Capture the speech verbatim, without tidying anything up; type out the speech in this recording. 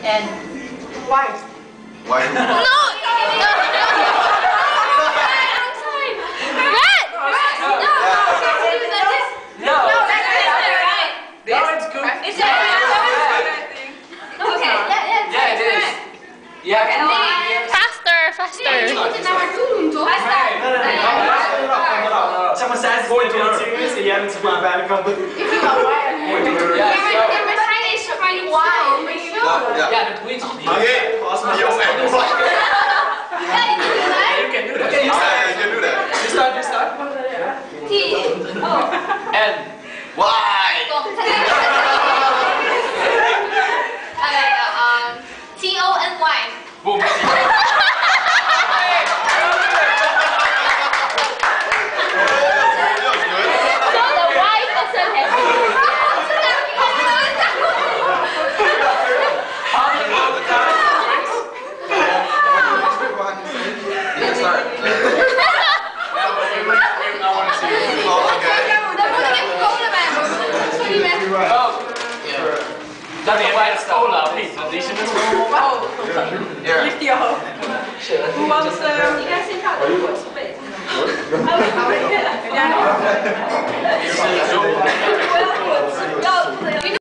And why? Why? No! No! Red! No. No, that's right. No, it's good. Is it red? Okay, Yeah, it is. Yeah. faster, faster. Someone says going to her serious, and you haven't seen my bad comment. Yeah, the bleach. Okay. Awesome. You can do that. You can do that. Okay, you start. You can do that. You start. You start. T. Oh. And Why? Okay, um, T O N Y. boom. So the Y person has How do you know the time? You can start. I want to see you. Oh, okay. Oh. Dat is bij het stolen, of niet? Want die zit er Oh, Here. ligt die al? Hoe was het?